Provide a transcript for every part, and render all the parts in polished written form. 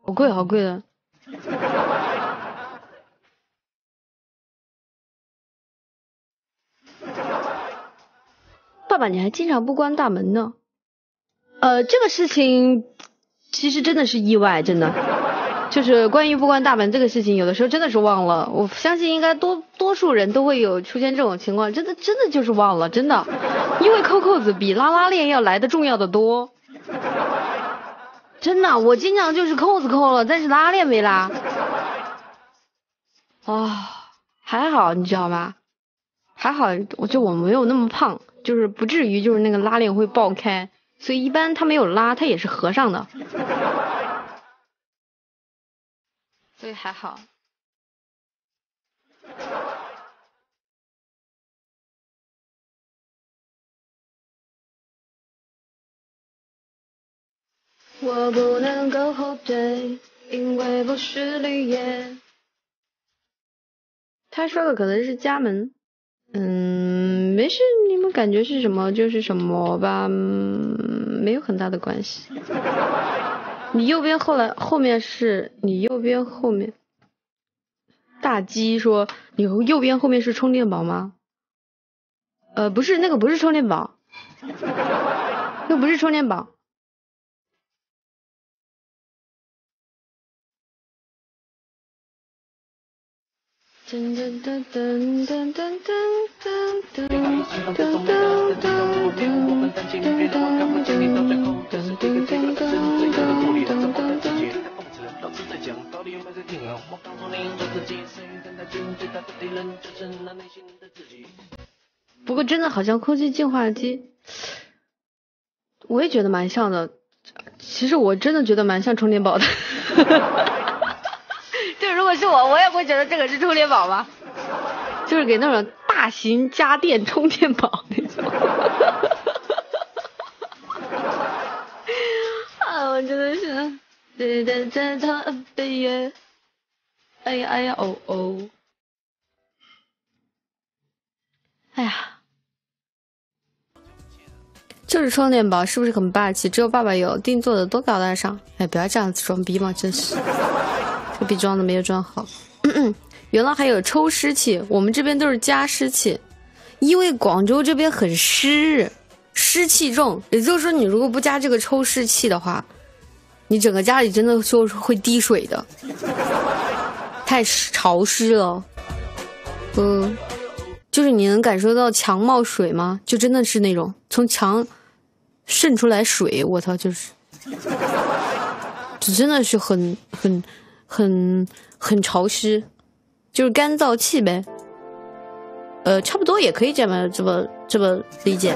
好贵好贵的。爸爸，你还经常不关大门呢？这个事情其实真的是意外，真的。就是关于不关大门这个事情，有的时候真的是忘了。我相信应该多数人都会有出现这种情况，真的就是忘了，真的。因为扣扣子比拉拉链要来的重要的多。真的，我经常就是扣子扣了，但是拉链没拉。还好，你知道吗？还好，我没有那么胖，就是不至于就是那个拉链会爆开，所以一般他没有拉，他也是合上的。所以还好。我不能够后退，因为不是绿叶。他说的可能是家门。没事，你们感觉是什么就是什么吧，没有很大的关系。你右边后面是你右边后面。大鸡说你右边后面是充电宝吗？不是，那个不是充电宝，那个不是充电宝。噔噔噔噔噔噔噔噔噔不过真的好像空气净化机，我也觉得蛮像的。其实我真的觉得蛮像充电宝的。就如果是我也会觉得这个是充电宝吧，就是给那种大型家电充电宝那种。我真的是对的在他背约，哎呀哎呀哦哦，哎呀，就是充电宝是不是很霸气？只有爸爸有，定做的多高大上。哎，不要这样子装逼嘛，真是，这逼装的没有装好。原来还有抽湿器，我们这边都是加湿器，因为广州这边很湿，湿气重，也就是说你如果不加这个抽湿器的话，你整个家里真的就是会滴水的，太潮湿了。就是你能感受到墙冒水吗？就真的是那种从墙渗出来水，我操，就是真的是很潮湿，就是干燥气呗。差不多也可以这么理解。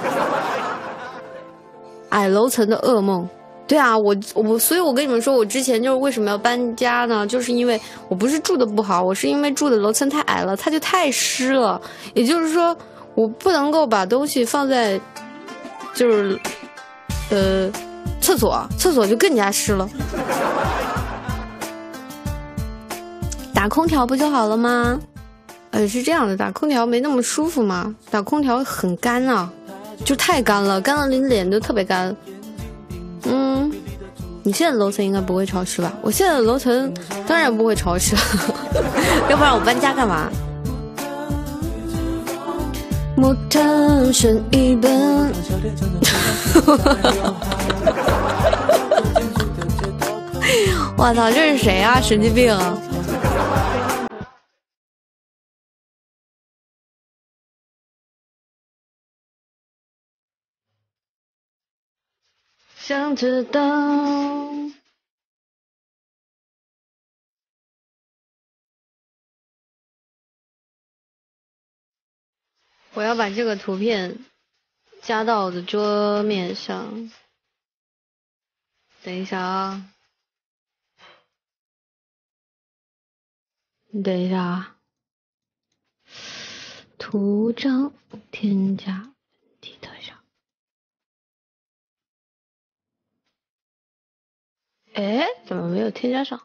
矮楼层的噩梦。对啊，所以我跟你们说，我之前就是为什么要搬家呢？就是因为我不是住的不好，我是因为住的楼层太矮了，它就太湿了。也就是说，我不能够把东西放在就是厕所就更加湿了。打空调不就好了吗？是这样的，打空调没那么舒服嘛，打空调很干啊，就太干了，干了你脸都特别干。你现在的楼层应该不会潮湿吧？我现在的楼层当然不会潮湿，要不然我搬家干嘛？木炭剩一本。我操，这是谁啊？神经病啊！想知道。我要把这个图片加到我的桌面上。等一下啊，你等一下啊。图章添加本地特效。哎，怎么没有添加上？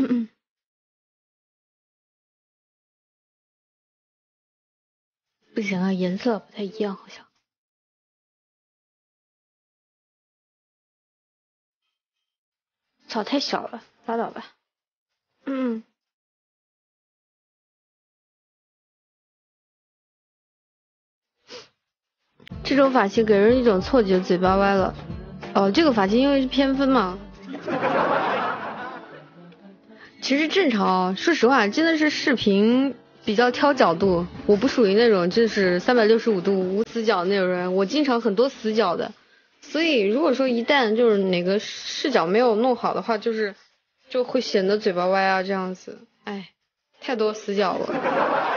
不行啊，颜色不太一样，好像。 操，太小了，拉倒吧。这种发型给人一种错觉，嘴巴歪了。哦，这个发型因为是偏分嘛。其实正常，说实话，真的是视频比较挑角度。我不属于那种就是365度无死角那种人，我经常很多死角的。所以如果说一旦就是哪个视角没有弄好的话，就会显得嘴巴歪啊这样子。哎，太多死角了。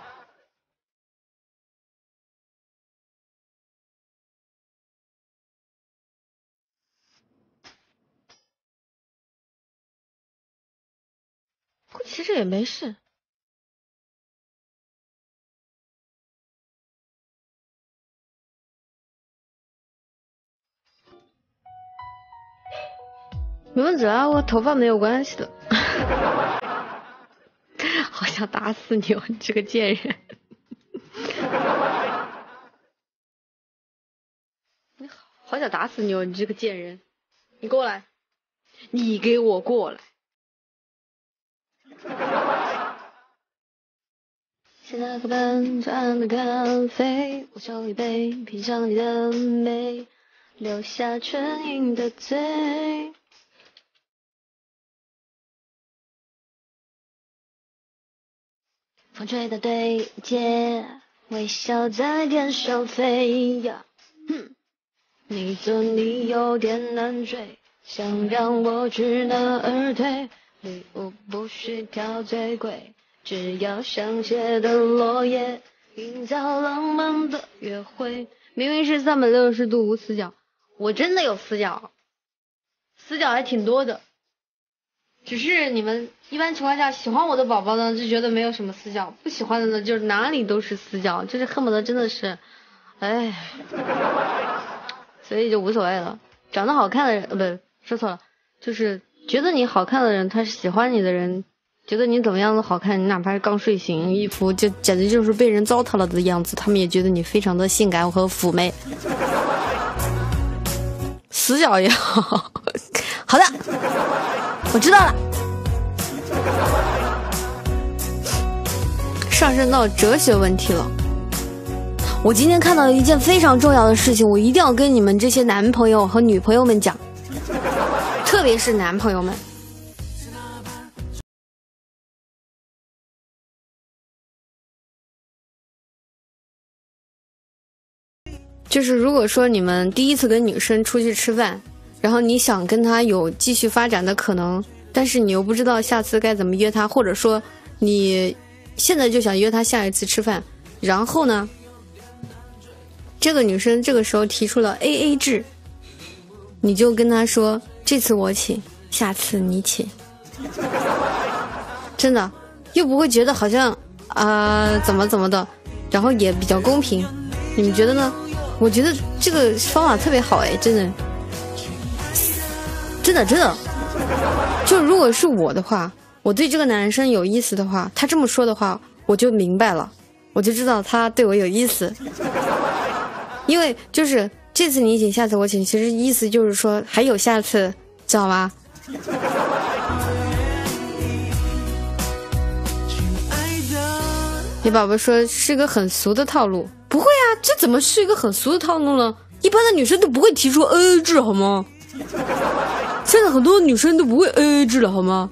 其实也没事。没问题啊，我头发没有关系的。好想打死你哦，你这个贱人！你好想打死你哦，你这个贱人！你过来，你给我过来！现在喝半盏的咖啡，我手一杯，品尝你的美，留下唇印的嘴。风吹的对街，微笑在天上飞呀。你说你有点难追，想让我知难而退。礼物不需挑最贵，只要香榭的落叶，营造浪漫的约会。明明是360度无死角，我真的有死角，死角还挺多的。只是你们一般情况下喜欢我的宝宝呢，就觉得没有什么死角；不喜欢的呢，就是哪里都是死角，就是恨不得真的是，哎，所以就无所谓了。长得好看的人，不，说错了，就是觉得你好看的人，他是喜欢你的人，觉得你怎么样都好看，你哪怕是刚睡醒，一副就简直就是被人糟蹋了的样子，他们也觉得你非常的性感和妩媚。死角也好，好的。我知道了，上升到哲学问题了。我今天看到了一件非常重要的事情，我一定要跟你们这些男朋友和女朋友们讲，特别是男朋友们。就是如果说你们第一次跟女生出去吃饭，然后你想跟他有继续发展的可能，但是你又不知道下次该怎么约他，或者说你现在就想约他下一次吃饭，然后呢，这个女生这个时候提出了 AA 制，你就跟他说这次我请，下次你请，真的又不会觉得好像怎么的，然后也比较公平，你们觉得呢？我觉得这个方法特别好哎，真的。真的，就如果是我的话，我对这个男生有意思的话，他这么说的话，我就明白了，我就知道他对我有意思。因为就是这次你请，下次我请，其实意思就是说还有下次，知道吗？你宝宝说是个很俗的套路，不会啊，这怎么是一个很俗的套路呢？一般的女生都不会提出 AA 制好吗？现在很多女生都不会 AA 制了好吗？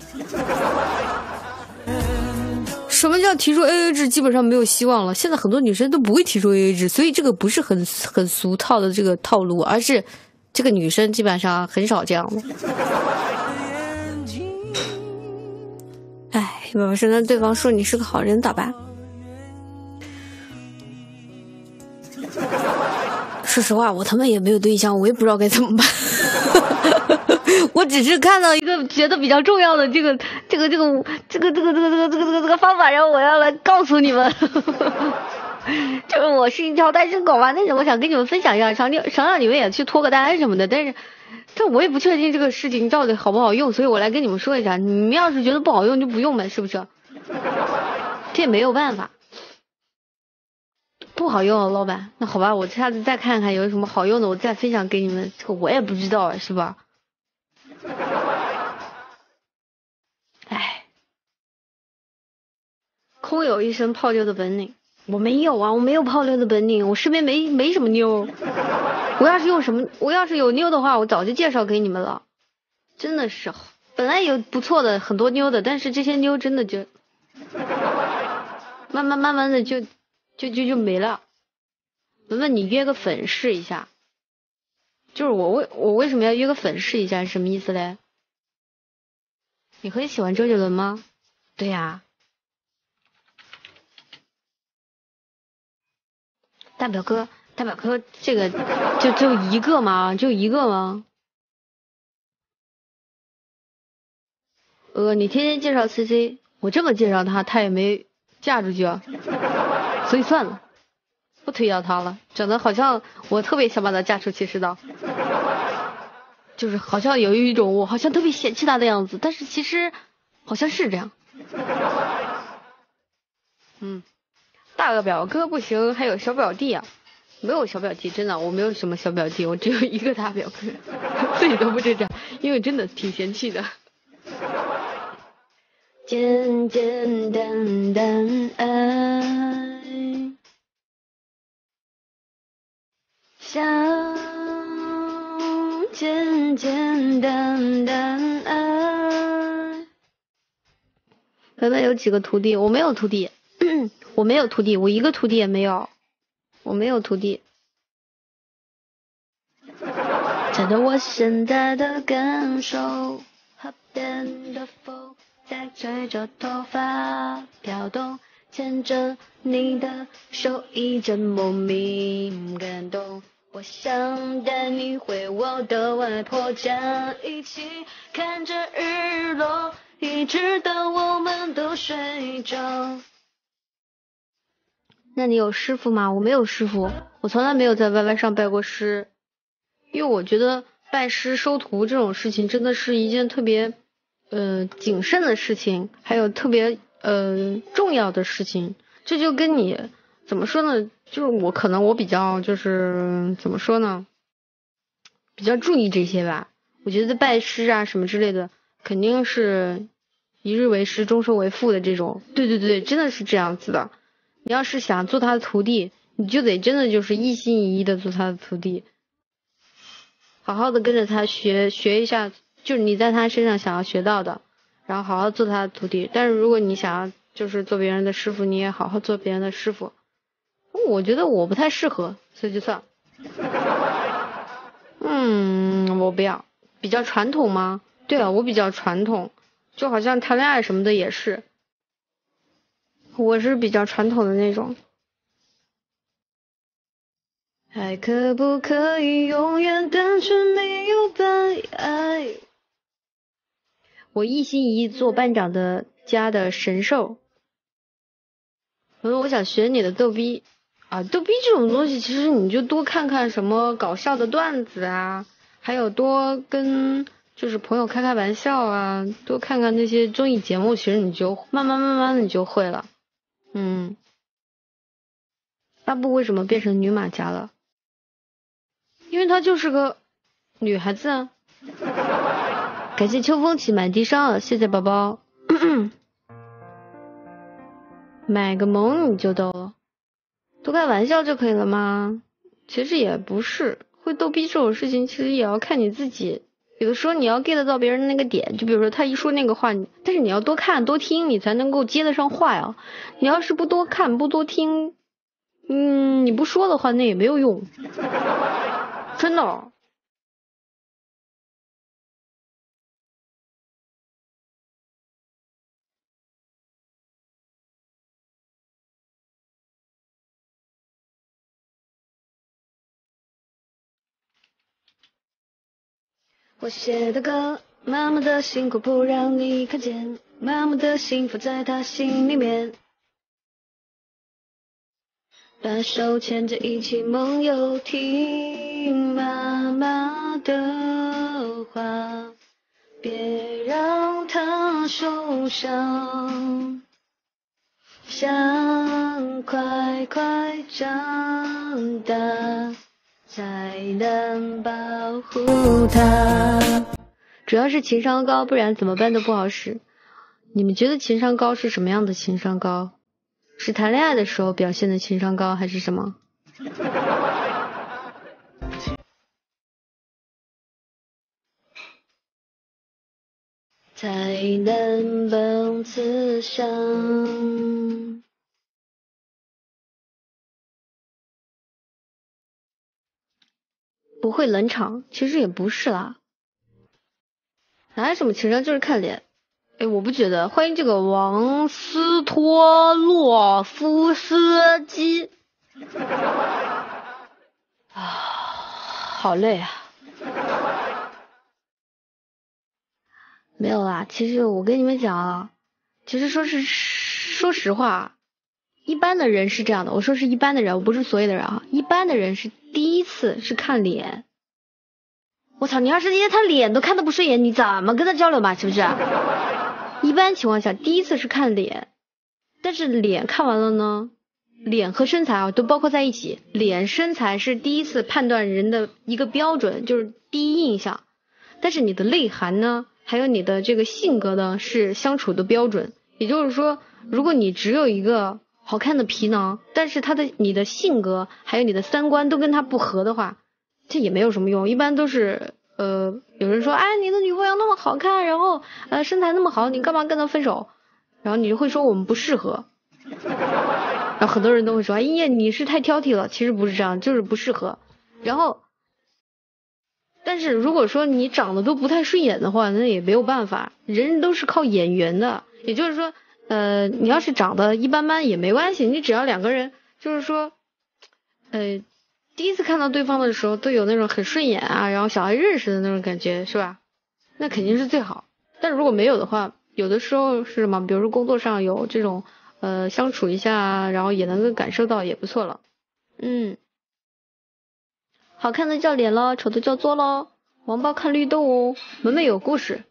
什么叫提出 AA 制基本上没有希望了，现在很多女生都不会提出 AA 制，所以这个不是很俗套的这个套路，而是这个女生基本上很少这样的。哎，宝宝说那对方说你是个好人咋办？说实话，我他妈也没有对象，我也不知道该怎么办。我只是看到一个觉得比较重要的这个方法，然后我要来告诉你们，就是我是一条单身狗嘛，但是我想跟你们分享一下，想让你们也去脱个单什么的，但是我也不确定这个事情到底好不好用，所以我来跟你们说一下，你们要是觉得不好用就不用呗，是不是？这也没有办法。不好用了，老板。那好吧，我下次再看看有什么好用的，我再分享给你们。这个我也不知道，是吧？ 拥有一身泡妞的本领。我没有啊，我没有泡妞的本领，我身边没什么妞。我要是有妞的话，我早就介绍给你们了。真的是，本来有不错的很多妞的，但是这些妞真的就慢慢的就没了。文文，你约个粉试一下。就是我为什么要约个粉试一下？是什么意思嘞？你很喜欢周杰伦吗？对呀。大表哥，这个就一个吗？就一个吗？你天天介绍 CC， 我这么介绍他，他也没嫁出去啊，所以算了，不推销他了。整得好像我特别想把他嫁出去似的，就是好像有一种我好像特别嫌弃他的样子，但是其实好像是这样。大表哥不行，还有小表弟啊。没有小表弟，真的我没有什么小表弟，我只有一个大表哥，自己都不知道，因为真的挺嫌弃的。简简单单爱，想简简单单爱。文文有几个徒弟？我没有徒弟。我没有徒弟，我一个徒弟也没有，我没有徒弟。猜到我现在的感受，河边的风在吹着头发飘动，牵着你的手一阵莫名感动。我想带你回我的外婆家，一起看着日落，一直到我们都睡着。那你有师傅吗？我没有师傅，我从来没有在 YY 上拜过师，因为我觉得拜师收徒这种事情真的是一件特别谨慎的事情，还有特别重要的事情。这就跟你怎么说呢？就是我比较就是怎么说呢？比较注意这些吧。我觉得拜师啊什么之类的，肯定是一日为师，终身为父的这种。对，真的是这样子的。你要是想做他的徒弟，你就得真的就是一心一意的做他的徒弟，好好的跟着他学一下，就是你在他身上想要学到的，然后好好做他的徒弟。但是如果你想要就是做别人的师傅，你也好好做别人的师傅。我觉得我不太适合，所以就算了。我不要。比较传统吗？对啊，我比较传统，就好像谈恋爱什么的也是。我是比较传统的那种。还可不可以永远单纯没有白爱？我一心一意做班长的家的神兽。我想学你的逗逼啊，逗逼这种东西，其实你就多看看什么搞笑的段子啊，还有多跟就是朋友开玩笑啊，多看看那些综艺节目，其实你就慢慢的你就会了。阿布为什么变成女马甲了？因为她就是个女孩子啊。感谢秋风起买低烧了，谢谢宝宝。买个萌你就逗了，多开玩笑就可以了吗？其实也不是，会逗逼这种事情其实也要看你自己。有的时候你要 get 到别人的那个点，就比如说他一说那个话，但是你要多看多听，你才能够接得上话呀。你要是不多看不多听，你不说的话那也没有用，真的。我写的歌，妈妈的辛苦不让你看见，妈妈的幸福在她心里面。把手牵着一起梦游，听妈妈的话，别让她受伤。想快快长大，才能保护她。主要是情商高，不然怎么办都不好使。你们觉得情商高是什么样的情商高？ 是谈恋爱的时候表现的情商高，还是什么？才能蹦此生。不会冷场，其实也不是啦。哪有什么情商，就是看脸。哎，我不觉得。欢迎这个王斯托洛夫斯基。啊，好累啊。没有啦，其实我跟你们讲啊，其实说实话，一般的人是这样的。我说是一般的人，我不是所有的人啊。一般的人是第一次是看脸。我操，你要是连他脸都看得不顺眼，你怎么跟他交流嘛？是不是？一般情况下，第一次是看脸，但是脸看完了呢，脸和身材啊都包括在一起。脸、身材是第一次判断人的一个标准，就是第一印象。但是你的内涵呢，还有你的这个性格呢，是相处的标准。也就是说，如果你只有一个好看的皮囊，但是你的性格还有你的三观都跟他不合的话，这也没有什么用。一般都是有人说，哎，你的女朋友那么好看，然后身材那么好，你干嘛跟她分手？然后你就会说我们不适合。然后很多人都会说，哎呀，你是太挑剔了。其实不是这样，就是不适合。然后但是如果说你长得都不太顺眼的话，那也没有办法，人都是靠眼缘的。也就是说你要是长得一般般也没关系，你只要两个人就是说第一次看到对方的时候都有那种很顺眼啊，然后想要认识的那种感觉，是吧？那肯定是最好。但如果没有的话，有的时候是什么，比如说工作上有这种相处一下，然后也能够感受到，也不错了。好看的叫脸咯，丑的叫作咯。王八看绿豆哦。门门有故事。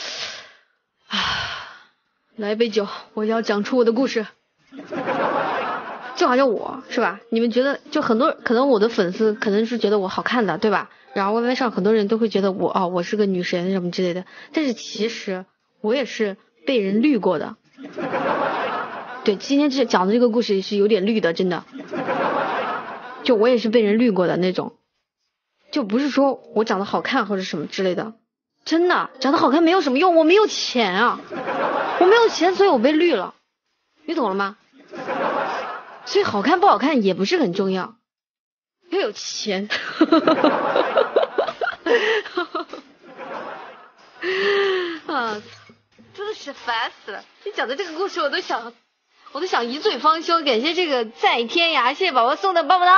来一杯酒，我要讲出我的故事。就好像我是吧，你们觉得就很多可能我的粉丝可能是觉得我好看的，对吧？然后 YY 上很多人都会觉得我是个女神什么之类的，但是其实我也是被人绿过的。对，今天讲的这个故事是有点绿的，真的。就我也是被人绿过的那种，就不是说我长得好看或者什么之类的，真的长得好看没有什么用，我没有钱啊，我没有钱，所以我被绿了，你懂了吗？所以好看不好看也不是很重要，要有钱。啊，真的是烦死了！你讲的这个故事我都想一醉方休。感谢这个在天涯，谢谢宝宝送的棒棒糖。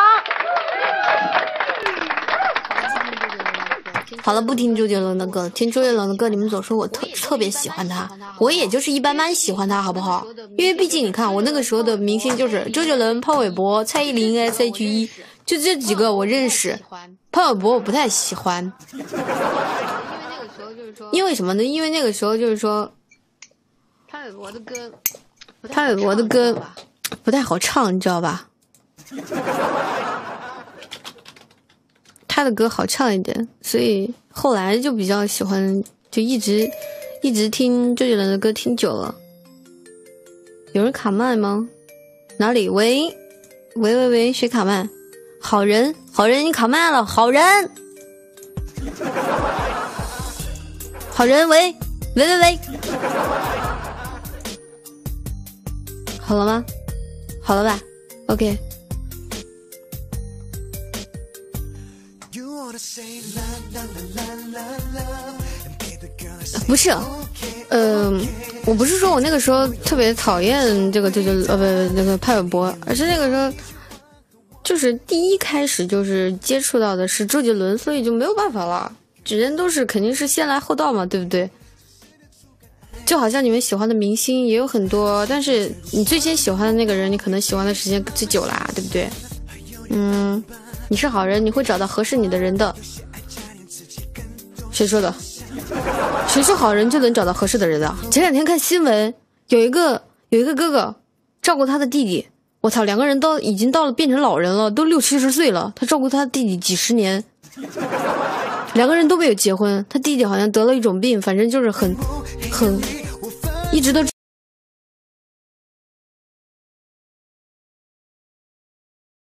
好了，不听周杰伦的歌，听周杰伦的歌，你们总说我特别喜欢他，我也就是一般般喜欢他，好不好？因为毕竟你看，我那个时候的明星就是周杰伦、潘玮柏、蔡依林、S.H.E， 就这几个我认识。潘玮柏我不太喜欢，因为什么呢？因为那个时候就是说，潘玮柏的歌不太好唱，你知道吧？他的歌好唱一点，所以后来就比较喜欢，就一直听周杰伦的歌听久了。有人卡麦吗？哪里？喂，谁卡麦？好人，你卡麦了，好人，喂，好了吗？好了吧 ？OK。不是，我不是说我那个时候特别讨厌这个那个潘玮柏，而是那个时候就是第一开始就是接触到的是周杰伦，所以就没有办法了，人都是肯定是先来后到嘛，对不对？就好像你们喜欢的明星也有很多，但是你最先喜欢的那个人，你可能喜欢的时间最久啦，对不对？你是好人，你会找到合适你的人的。谁说的？谁是好人就能找到合适的人的？前两天看新闻，有一个哥哥照顾他的弟弟，我操，两个人已经到了变成老人了，都60-70岁了，他照顾他弟弟几十年，两个人都没有结婚，他弟弟好像得了一种病，反正就是很一直都